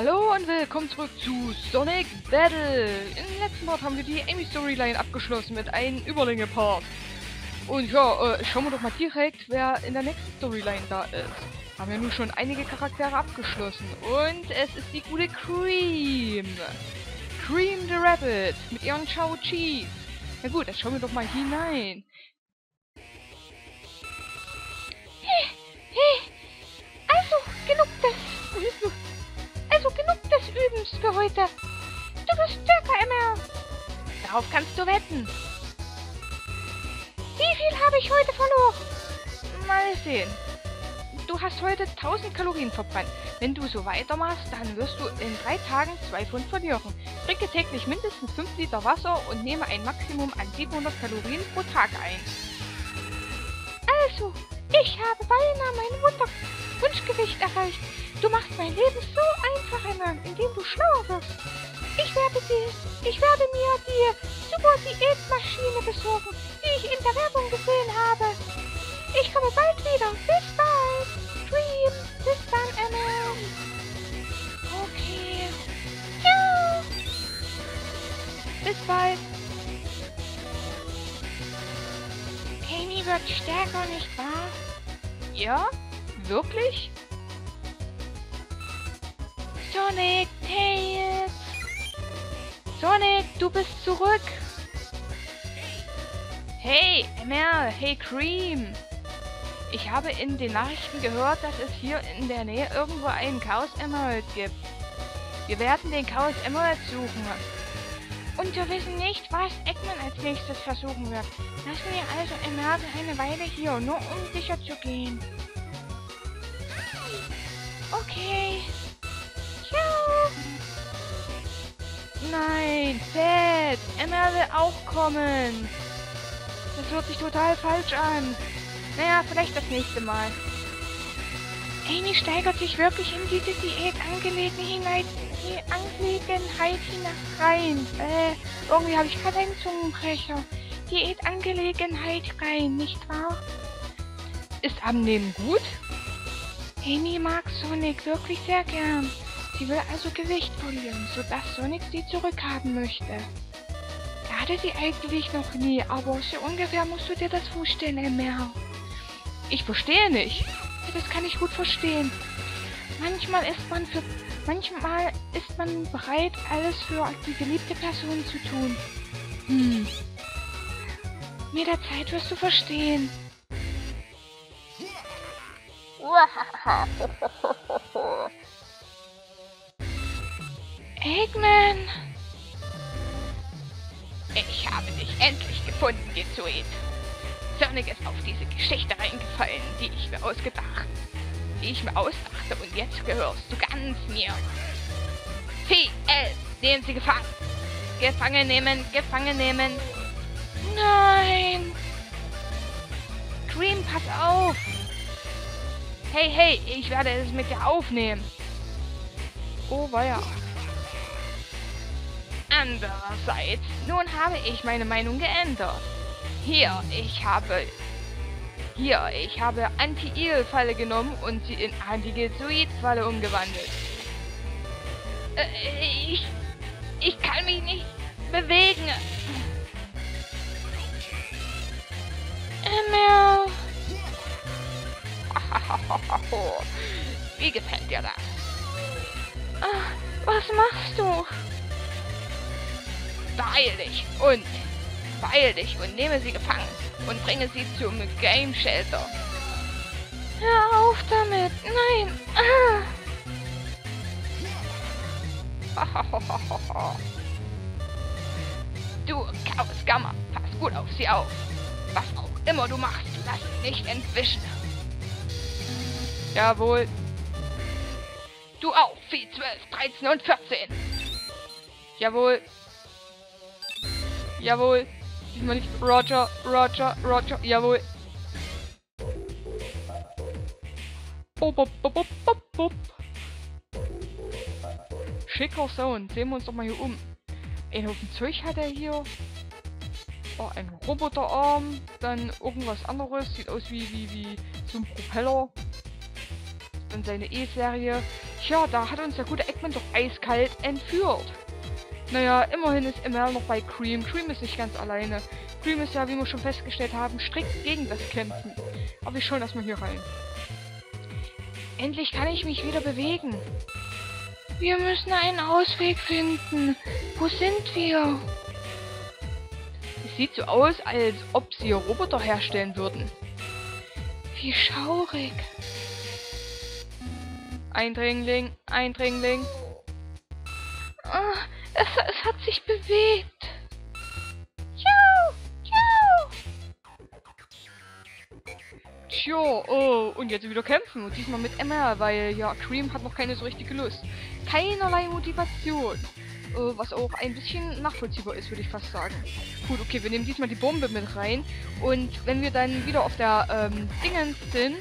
Hallo und willkommen zurück zu Sonic Battle. Im letzten Part haben wir die Amy Storyline abgeschlossen mit einem Überlänge-Part. Und ja, schauen wir doch mal direkt, wer in der nächsten Storyline da ist. Haben ja nun schon einige Charaktere abgeschlossen. Und es ist die gute Cream. Cream the Rabbit mit ihren Chow Cheese. Na gut, dann schauen wir doch mal hinein. Genug des Übens für heute. Du bist stärker, Emma. Darauf kannst du wetten. Wie viel habe ich heute verloren? Mal sehen. Du hast heute 1000 Kalorien verbrannt. Wenn du so weitermachst, dann wirst du in 3 Tagen 2 Pfund verlieren. Trinke täglich mindestens 5 Liter Wasser und nehme ein Maximum an 700 Kalorien pro Tag ein. Also, ich habe beinahe mein Wunschgewicht erreicht. Du machst mein Leben so einfach, Emma, indem du schlauer wirst. Ich werde mir die Super-Diätmaschine besorgen, die ich in der Werbung gesehen habe. Ich komme bald wieder. Bis bald. Dream. Bis dann, Emma. Okay. Ja. Bis bald. Amy wird stärker, nicht wahr? Ja? Wirklich? Sonic, Tails! Sonic, du bist zurück! Hey, ML, hey Cream! Ich habe in den Nachrichten gehört, dass es hier in der Nähe irgendwo einen Chaos Emerald gibt. Wir werden den Chaos Emerald suchen. Und wir wissen nicht, was Eggman als nächstes versuchen wird. Lassen wir also Emerald eine Weile hier, nur um sicher zu gehen. Okay. Nein, Fett! Emma will auch kommen! Das hört sich total falsch an. Naja, vielleicht das nächste Mal. Amy steigert sich wirklich in diese Diätangelegenheit rein. Irgendwie habe ich gerade einen Zungenbrecher. Diätangelegenheit rein, nicht wahr? Ist Abnehmen gut? Amy mag Sonic wirklich sehr gern. Sie will also Gewicht verlieren, sodass Sonic sie zurückhaben möchte. Er hatte sie eigentlich noch nie, aber so ungefähr musst du dir das vorstellen, Emma. Ich verstehe nicht. Das kann ich gut verstehen. Manchmal ist man bereit, alles für die geliebte Person zu tun. Mit der Zeit wirst du verstehen. Eggman! Ich habe dich endlich gefunden, Gezoid. Sonic ist auf diese Geschichte reingefallen, die ich mir ausdachte. Und jetzt gehörst du ganz mir. TL, nehmen Sie gefangen. Gefangen nehmen. Nein! Cream, pass auf! Hey, ich werde es mit dir aufnehmen. Oh, weia. Andererseits, nun habe ich meine Meinung geändert. Ich habe Anti-Eel-Falle genommen und sie in Anti-Gezoid-Falle umgewandelt. Ich kann mich nicht bewegen. Emma! Wie gefällt dir das? Was machst du? Beeil dich und nehme sie gefangen und bringe sie zum Game Shelter. Hör auf damit! Nein! Du Chaos Gamma, pass gut auf sie auf. Was auch immer du machst, lass dich nicht entwischen. Jawohl. Du auch, Vieh 12, 13 und 14. Jawohl. Diesmal nicht Roger. Jawohl. Bop. Schicker Sound. Sehen wir uns doch mal hier um. Ein Haufen Zeug hat er hier. Oh, ein Roboterarm. Dann irgendwas anderes. Sieht aus wie so ein Propeller. Dann seine E-Serie. Tja, da hat uns der gute Eggman doch eiskalt entführt. Naja, immerhin ist Emerl noch bei Cream. Cream ist nicht ganz alleine. Cream ist ja, wie wir schon festgestellt haben, strikt gegen das Kämpfen. Aber ich schaue erstmal hier rein. Endlich kann ich mich wieder bewegen. Wir müssen einen Ausweg finden. Wo sind wir? Es sieht so aus, als ob sie Roboter herstellen würden. Wie schaurig. Eindringling, Eindringling. Ah, es hat sich bewegt. Ciao, ciao. Tja, oh, und jetzt wieder kämpfen. Und diesmal mit Emma, weil ja, Cream hat noch keine so richtige Lust. Keinerlei Motivation. Was auch ein bisschen nachvollziehbar ist, würde ich fast sagen. Gut, okay, wir nehmen diesmal die Bombe mit rein. Und wenn wir dann wieder auf der Dingens sind,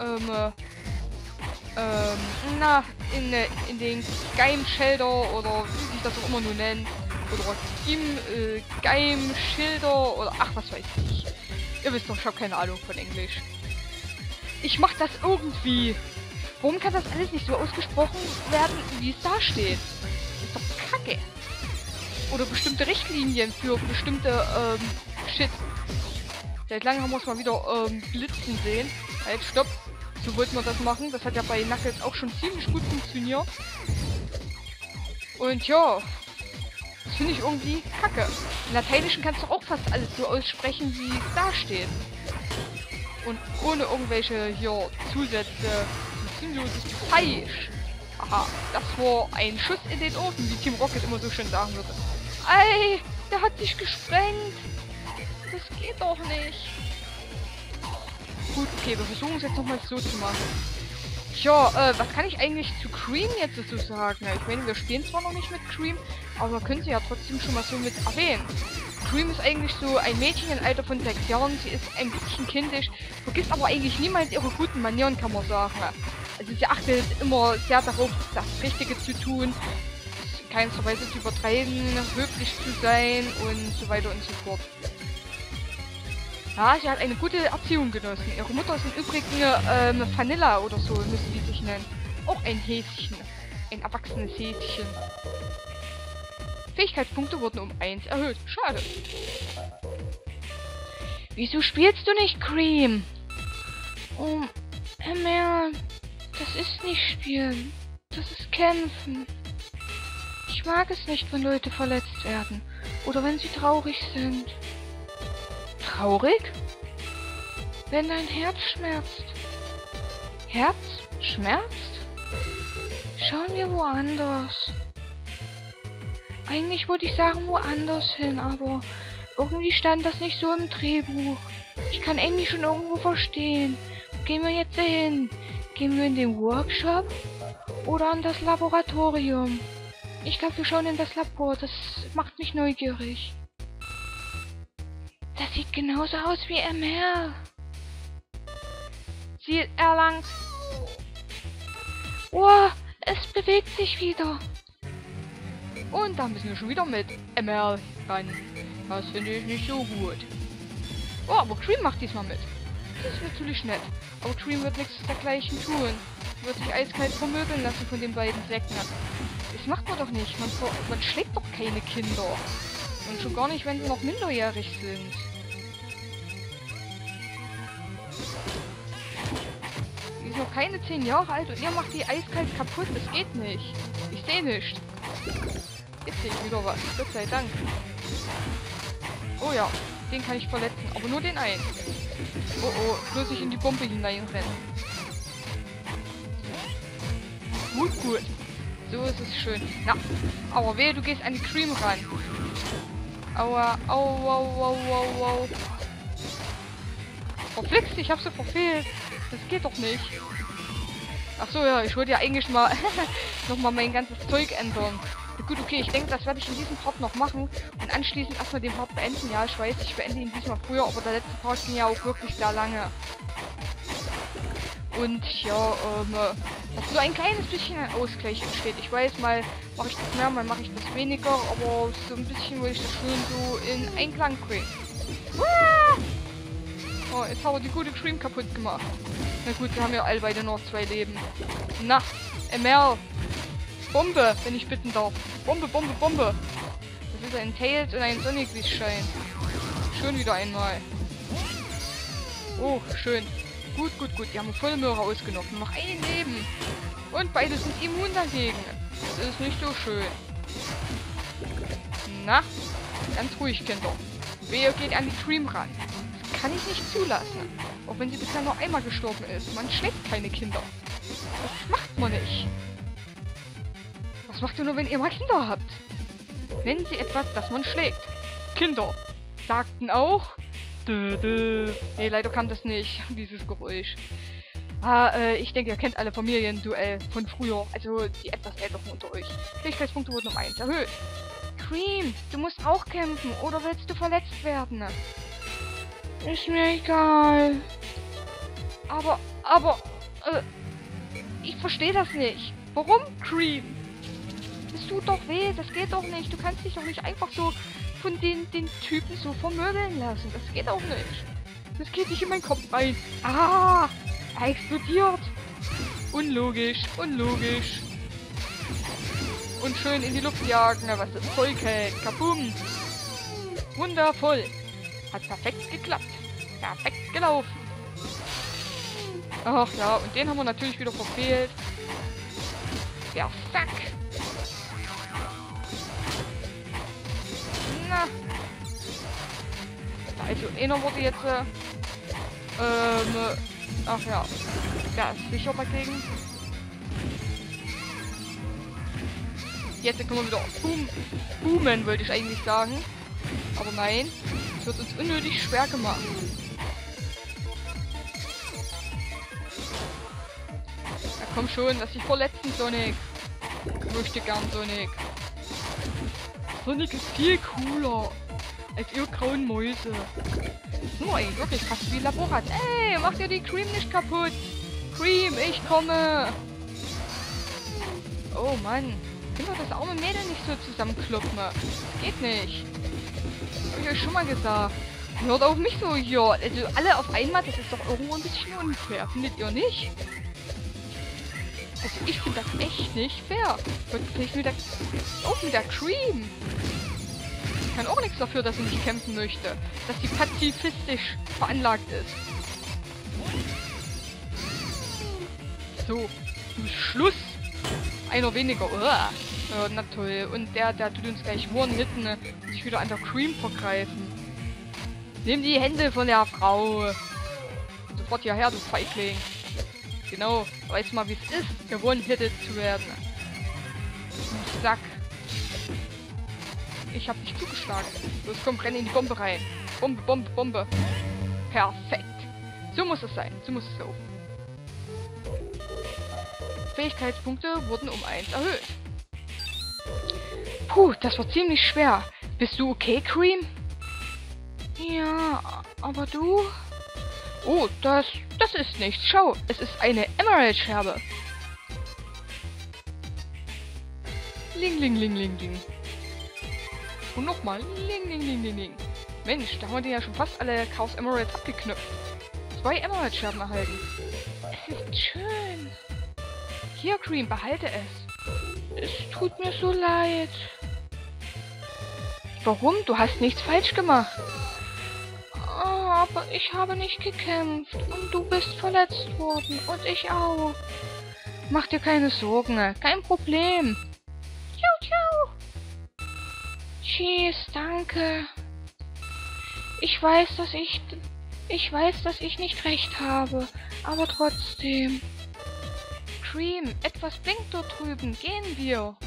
in den Geheim Shelter oder wie sich das auch immer nur nennt. Oder im Geheim Schilder oder ach, was weiß ich. Ihr wisst doch, ich habe keine Ahnung von Englisch. Ich mach das irgendwie. Warum kann das alles nicht so ausgesprochen werden, wie es da steht? Ist doch kacke. Oder bestimmte Richtlinien für bestimmte Shit. Seit langem haben wir es mal wieder blitzen sehen. Halt, stopp. So wollten wir das machen. Das hat ja bei Knuckles auch schon ziemlich gut funktioniert. Und ja, das finde ich irgendwie kacke. Im Lateinischen kannst du auch fast alles so aussprechen, wie es da steht. Und ohne irgendwelche hier Zusätze. Das ist falsch. Aha, das war ein Schuss in den Ofen, wie Team Rocket immer so schön sagen würde. Ey, der hat sich gesprengt. Das geht doch nicht. Gut, okay, wir versuchen es jetzt nochmal so zu machen. Tja, was kann ich eigentlich zu Cream jetzt so sagen? Ich meine, wir spielen zwar noch nicht mit Cream, aber man könnte sie ja trotzdem schon mal so mit erwähnen. Cream ist eigentlich so ein Mädchen im Alter von 6 Jahren. Sie ist ein bisschen kindisch, vergisst aber eigentlich niemals ihre guten Manieren, kann man sagen. Also sie achtet immer sehr darauf, das Richtige zu tun, keinster Weise zu übertreiben, höflich zu sein und so weiter und so fort. Ja, sie hat eine gute Erziehung genossen. Ihre Mutter ist im Übrigen Vanilla oder so, müssen die sich nennen. Auch ein Häschen. Ein erwachsenes Häschen. Fähigkeitspunkte wurden um 1 erhöht. Schade. Wieso spielst du nicht Cream? Oh, Emma, das ist nicht Spielen. Das ist Kämpfen. Ich mag es nicht, wenn Leute verletzt werden. Oder wenn sie traurig sind. Traurig? Wenn dein Herz schmerzt. Herz schmerzt? Schauen wir woanders. Eigentlich wollte ich sagen woanders hin, aber irgendwie stand das nicht so im Drehbuch. Ich kann Englisch schon irgendwo verstehen. Wo gehen wir jetzt hin? Gehen wir in den Workshop oder in das Laboratorium? Ich glaube, wir schauen in das Labor. Das macht mich neugierig. Das sieht genauso aus wie MR. Ziel erlangt. Oh, es bewegt sich wieder. Und da müssen wir schon wieder mit MR ran. Das finde ich nicht so gut. Oh, aber Cream macht diesmal mit. Das ist natürlich nett. Aber Cream wird nichts dergleichen tun. Wird sich eiskalt vermöbeln lassen von den beiden Säcken. Das macht man doch nicht. Man schlägt doch keine Kinder. Und schon gar nicht, wenn sie noch minderjährig sind. Die ist noch keine 10 Jahre alt und ihr macht die eiskalt kaputt. Das geht nicht. Ich sehe nicht. Jetzt sehe ich wieder was. Gott sei Dank. Oh ja, den kann ich verletzen. Aber nur den einen. Oh oh, bloß nicht in die Bombe hineinrennen. Gut, gut. So ist es schön. Na, aber wehe, du gehst an die Cream ran. Aua, au, au, au, au, au. Verflixt, ich hab sie verfehlt. Das geht doch nicht. Ach so, ja, ich wollte ja eigentlich mal nochmal mein ganzes Zeug ändern. Ja, gut, okay, ich denke, das werde ich in diesem Part noch machen und anschließend erstmal den Part beenden. Ja, ich weiß, ich beende ihn diesmal früher, aber der letzte Part ging ja auch wirklich sehr lange. Und ja, dass so ein kleines bisschen ein Ausgleich entsteht. Ich weiß, mal mache ich das mehr, mal mache ich das weniger, aber so ein bisschen will ich das schon so in Einklang bringen. Oh, jetzt haben wir die gute Cream kaputt gemacht. Na gut, wir haben ja all beide noch 2 Leben. Na, Mel. Bombe, wenn ich bitten darf. Bombe, Bombe, Bombe. Das ist ein Tails und ein Sonic, wie es scheint. Schön wieder einmal. Oh, schön. Gut, gut, gut. Die haben volle Möhre ausgenommen. Noch ein Leben. Und beide sind immun dagegen. Das ist nicht so schön. Na, ganz ruhig, Kinder. Wehe geht an die Cream ran. Das kann ich nicht zulassen. Auch wenn sie bisher nur einmal gestorben ist. Man schlägt keine Kinder. Das macht man nicht. Was macht ihr nur, wenn ihr mal Kinder habt? Nennen Sie etwas, das man schlägt. Kinder. Sagten auch. Nee, leider kam das nicht. Dieses Geräusch. Ich denke, ihr kennt alle Familienduell von früher. Also die etwas älteren unter euch. Fähigkeitspunkte wurden um 1 erhöht. Cream, du musst auch kämpfen. Oder willst du verletzt werden? Ist mir egal. Aber, ich verstehe das nicht. Warum, Cream? Das tut doch weh, das geht doch nicht. Du kannst dich doch nicht einfach so von den Typen so vermöbeln lassen. Das geht auch nicht. Das geht nicht in meinen Kopf rein. Ah, er explodiert. Unlogisch, unlogisch. Und schön in die Luft jagen, was das Zeug hält. Kabum. Wundervoll. Hat perfekt geklappt. Perfekt gelaufen. Ach ja, und den haben wir natürlich wieder verfehlt. Ja, fuck. Na. Also, einer wurde jetzt, ach ja. Der ist sicher dagegen. Jetzt können wir wieder boomen, wollte ich eigentlich sagen. Aber nein, es wird uns unnötig schwer gemacht. Ja, komm schon, lass dich verletzen, Sonic. Ich möchte gern Sonic. Sonic ist viel cooler als ihr grauen Mäuse. Nur eigentlich wirklich fast wie Laborat. Ey, mach dir die Cream nicht kaputt. Cream, ich komme. Oh Mann. Können wir das arme Mädel nicht so zusammenkloppen? Das geht nicht. Hab ich euch schon mal gesagt. Hört auf mich so hier. Also alle auf einmal, das ist doch irgendwo ein bisschen unfair. Findet ihr nicht? Also ich finde das echt nicht fair. Wirklich mit der... Auch mit der Cream. Ich kann auch nichts dafür, dass sie nicht kämpfen möchte. Dass sie pazifistisch veranlagt ist. So. Schluss. Einer weniger. Uah. Ja, na toll. Und der tut uns gleich one-hitten und sich wieder an der Cream vergreifen. Nimm die Hände von der Frau. Sofort hierher, du Feigling. Genau. Weiß mal, wie es ist, gewonnen-hittet zu werden. Du Sack. Ich hab dich zugeschlagen. Los, komm, renn in die Bombe rein. Bombe, Bombe, Bombe. Perfekt. So muss es sein. So muss es laufen. Fähigkeitspunkte wurden um 1 erhöht. Puh, das war ziemlich schwer. Bist du okay, Cream? Ja, aber du? Oh, das ist nichts. Schau, es ist eine Emerald-Scherbe. Ling, ling, ling, ling, ling. Und nochmal. Ling, ling, ling, ling, ling. Mensch, da haben wir den ja schon fast alle Chaos Emeralds abgeknüpft. 2 Emerald-Scherben erhalten. Es ist schön. Hier, Cream, behalte es. Es tut mir so leid. Warum? Du hast nichts falsch gemacht. Oh, aber ich habe nicht gekämpft. Und du bist verletzt worden. Und ich auch. Mach dir keine Sorgen. Kein Problem. Ciao, ciao. Tschüss, danke. Ich weiß, dass ich nicht recht habe. Aber trotzdem. Cream, etwas blinkt dort drüben. Gehen wir.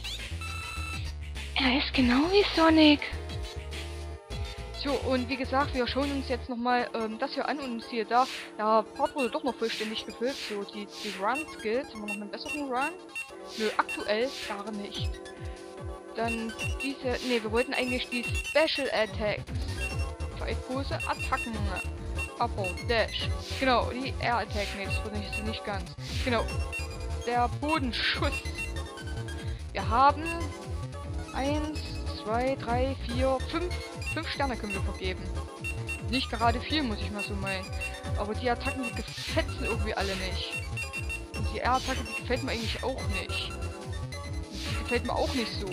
Er ist genau wie Sonic. So, und wie gesagt, wir schauen uns jetzt nochmal das hier an und siehe da, der Part wurde doch noch vollständig gefüllt. So, die Run-Skills. Haben wir noch einen besseren Run? Nö, aktuell gar nicht. Dann diese, ne, wir wollten eigentlich die Special Attacks. Zeitpose, Attacken. Upper, Dash. Genau, die Air Attack, ne, das wurde nicht ganz. Genau, der Bodenschuss. Wir haben 1, 2, 3, 4, 5 Sterne können wir vergeben. Nicht gerade viel, muss ich mal so meinen. Aber die Attacken, die gefetzen irgendwie alle nicht. die R-Attacke, die gefällt mir eigentlich auch nicht. Die gefällt mir auch nicht so.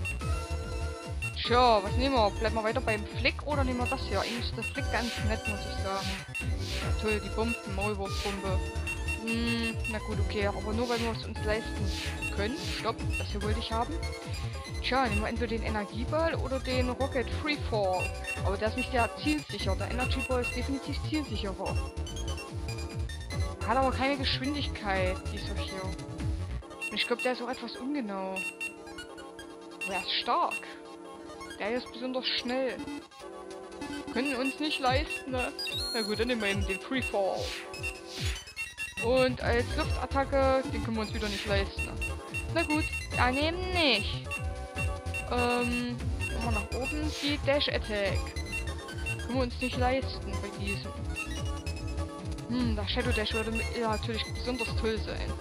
Tja, was nehmen wir? Bleiben wir weiter beim Flick oder nehmen wir das hier? Eigentlich ist das Flick ganz nett, muss ich sagen. Ja, toll, die Bomben, Maulwurfbombe. Na gut, okay, aber nur weil wir es uns leisten können. Stopp, das hier wollte ich haben. Tja, nehmen wir entweder den Energieball oder den Rocket Freefall. Aber der ist nicht sehr zielsicher. Der Energy Ball ist definitiv zielsicherer. Hat aber keine Geschwindigkeit, dieser hier. Und ich glaube, der ist auch etwas ungenau. Aber er ist stark. Der hier ist besonders schnell. Können uns nicht leisten, ne? Na gut, dann nehmen wir eben den Freefall. Und als Luftattacke, den können wir uns wieder nicht leisten. Na gut, dann eben nicht. Machen wir nach oben die Dash Attack. Können wir uns nicht leisten bei diesem. Der Shadow Dash würde ja natürlich besonders toll sein.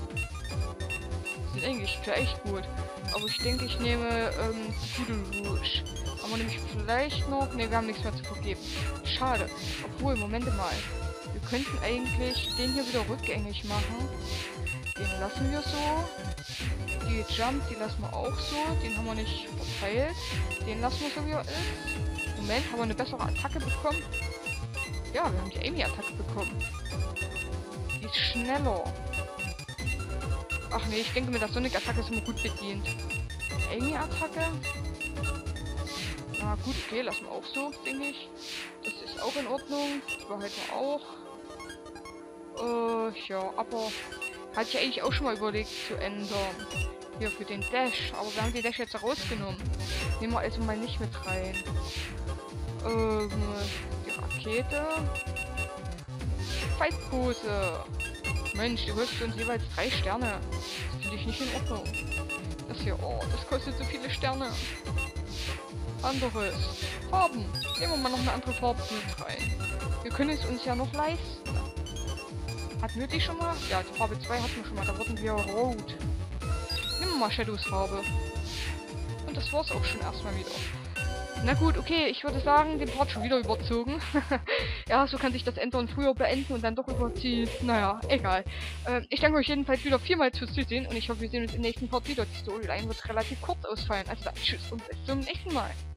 Sind eigentlich gleich gut. Aber ich denke, ich nehme Voodoo Rouge. Haben wir nämlich vielleicht noch... Ne, wir haben nichts mehr zu vergeben. Schade. Obwohl, Moment mal. Wir könnten eigentlich den hier wieder rückgängig machen. Den lassen wir so. Die Jump, die lassen wir auch so. Den haben wir nicht verteilt. Den lassen wir so, wie er ist. Moment, haben wir eine bessere Attacke bekommen? Ja, wir haben die Amy-Attacke bekommen. Die ist schneller. Ach nee, ich denke mit der Sonic-Attacke sind wir gut bedient. Amy-Attacke? Na gut, okay, lassen wir auch so, denke ich. Das ist auch in Ordnung. Die behalten wir auch. Ja, aber hatte ich eigentlich auch schon mal überlegt zu ändern. Hier für den Dash. Aber wir haben den Dash jetzt rausgenommen. Nehmen wir also mal nicht mit rein. Die Rakete. Fightpose. Mensch, du holst für uns jeweils 3 Sterne. Das finde ich nicht in Ordnung. Das hier, oh, das kostet so viele Sterne. Anderes. Farben. Nehmen wir mal noch eine andere Farbe mit rein. Wir können es uns ja noch leisten. Hatten wir die schon mal? Ja, die Farbe 2 hatten wir schon mal. Da wurden wir rot. Nehmen wir mal Shadows Farbe. Und das war's auch schon erstmal wieder. Na gut, okay, ich würde sagen, den Part schon wieder überzogen. Ja, so kann sich das Ändern früher beenden und dann doch überziehen. Naja, egal. Ich danke euch jedenfalls wieder vielmals fürs Zusehen und ich hoffe, wir sehen uns im nächsten Part wieder. Die Storyline wird relativ kurz ausfallen. Also dann, tschüss und bis zum nächsten Mal.